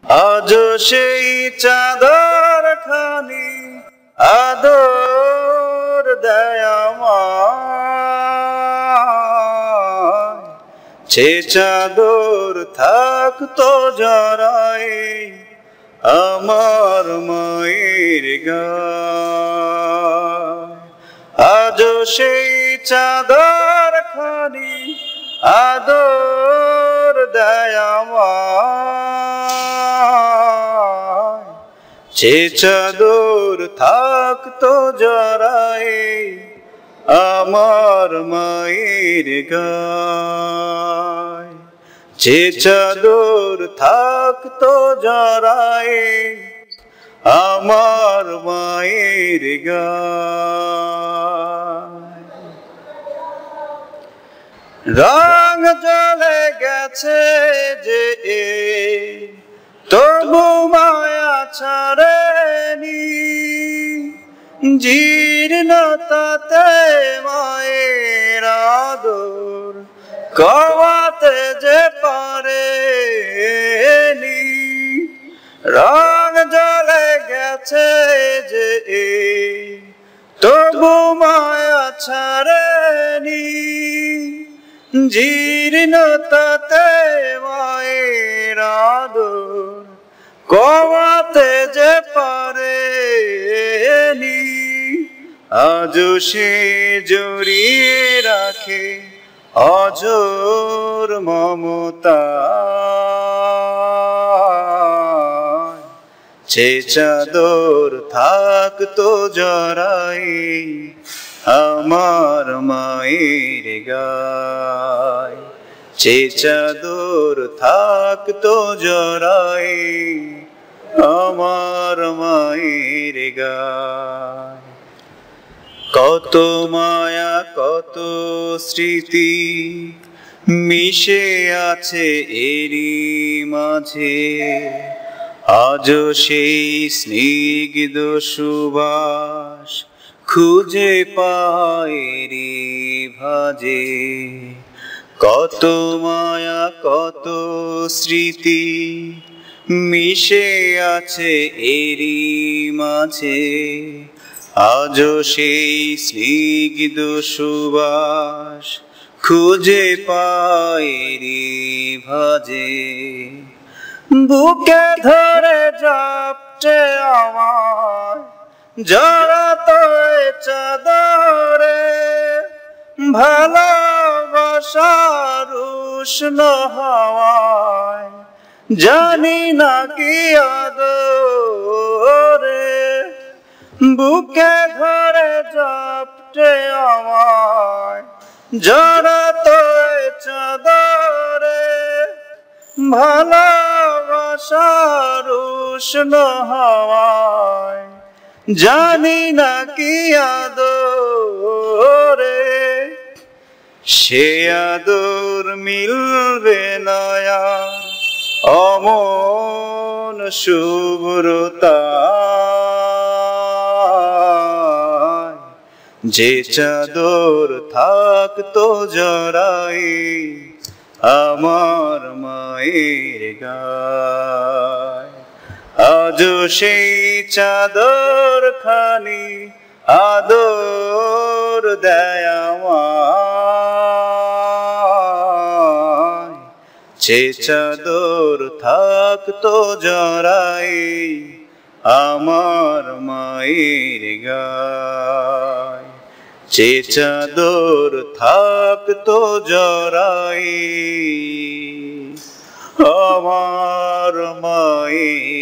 আজ সেই চাদর খানি আদর দেয় আমায়, সে চাদর থাকতো জড়াই আমার মায়ের গায়। আজ সেই চাদর খানি আদর দেয় আমায়, সে চাদর থাকতো জড়াই আমার মায়ের গায়। যে চাদর থাকতো জড়াই আমার মায়ের গায়। রং জ্বলে গেছে যে তবু মায়া ছাড়েনি, জীর্ণতাতে মায়ের আদর কমাতে যে পারেনি। রং জ্বলে গেছে যে তবু মায়া ছাড়েনি, জীর্ণতাতে মায়ের আদর কমাতে যে পারেনি। আজও সে জড়িয়ে রাখে অজর মমতা, সে চাদর থাকতো জড়াই আমার মায়ের গায়। সে চাদর থাকতো জড়াই আমার মায়ের গায়। কত মায়া কত স্মৃতি মিশে আছে এরই মাঝে, আজও সেই স্নিগ্ধ সুবাস খুঁজে পাই রে ভাজে। কত মায়া কত স্মৃতি মিশে আছে এরই মাঝে, আজও সেই স্নিগ্ধ সুবাস খুঁজে পাই রে ভাজে। বুকে ধরে জাপটে আমার জড়াতো চাদরে, ভালোবাসার উষ্ণ হাওয়ায় জানি না কি আদরে। বুকে ধরে জাপটে আমায় জড়াতো চাদরে, ভালোবাসার উষ্ণ হাওয়ায় জানি না কি আদরে। সে আদর মিলবে না অমন শুভ্রতা, যে চাদর থাকতো জড়াই আমার মায়ের গায়। আজও সেই চাদর খানি আদর দেয় আমায়, যে চাদর থাকতো জড়াই আমার মায়ের গায়। যে চাদর থাকতো জড়াই আমার মায়ের